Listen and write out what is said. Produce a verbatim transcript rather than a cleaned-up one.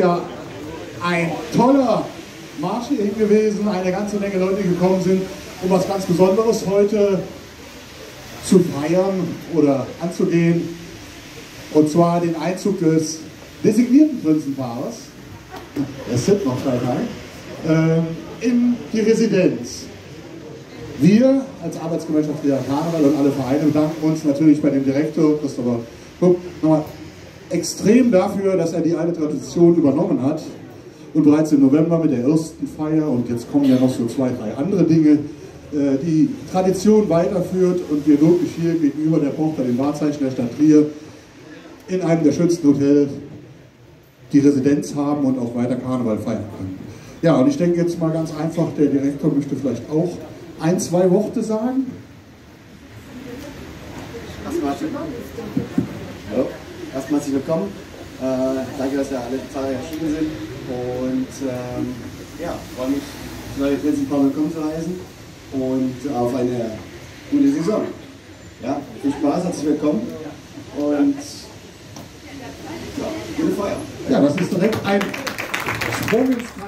ja ein toller Marsch hierhin gewesen, eine ganze Menge Leute gekommen sind, um was ganz Besonderes heute zu feiern oder anzugehen. Und zwar den Einzug des designierten Prinzenpaares, es sind noch drei Tage, äh, in die Residenz. Wir als Arbeitsgemeinschaft der Karneval und alle Vereine bedanken uns natürlich bei dem Direktor Christopher Hupp nochmal extrem dafür, dass er die alte Tradition übernommen hat und bereits im November mit der ersten Feier, und jetzt kommen ja noch so zwei, drei andere Dinge, äh, die Tradition weiterführt und wir wirklich hier gegenüber der Pochter, dem Wahrzeichen der Stadt Trier, in einem der schönsten Hotels die Residenz haben und auch weiter Karneval feiern können. Ja, und ich denke jetzt mal ganz einfach, der Direktor möchte vielleicht auch ein, zwei Worte sagen. Erstmal Hallo, erstmal herzlich willkommen. Äh, danke, dass ihr alle zahlreich erschienen sind. Und ähm, ja, freue mich, das neue Prinzenpaar willkommen zu heißen und auf eine gute Saison. Ja, viel Spaß, herzlich willkommen und ja, gute Feier. Ja, das ist direkt ein Sprung ins